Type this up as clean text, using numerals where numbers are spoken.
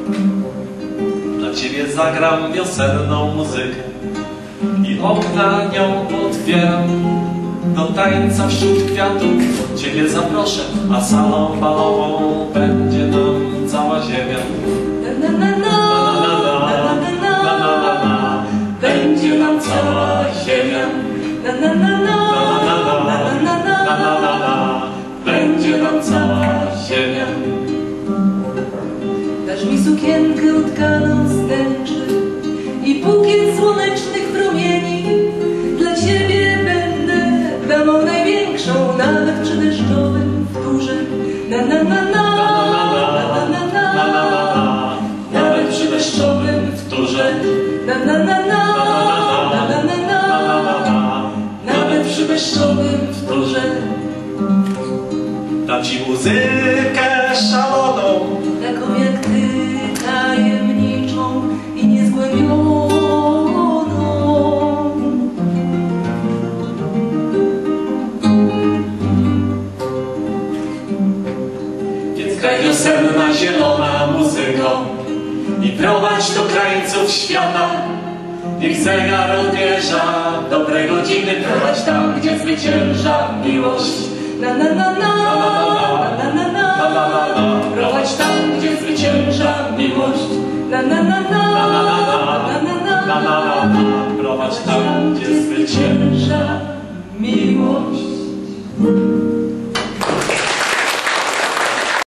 Dla ciebie zagram wiosenną muzykę i okna nią otwieram. Do tańca wśród kwiatów ciebie zaproszę, a salą balową będzie nam cała ziemia. Będzie nam cała ziemia. Będzie nam cała ziemia. Dasz mi sukienkę utkaną z tęczy i bukiet słonecznych promieni. Dla ciebie będę damą największą, nawet przy deszczowym wtórze. Nawet przy deszczowym wtórze. Nawet przy deszczowym wtórze. Dam ci muzykę szaloną, taką jak ty, tajemniczą i niezgłębioną. Więc graj wiosenna, zielona muzyko i prowadź do krańców świata. Niech zegar odmierza dobre godziny, prowadź tam, gdzie zwycięża miłość. Prowadź tam, gdzie zwycięża miłość. Prowadź tam, gdzie zwycięża miłość.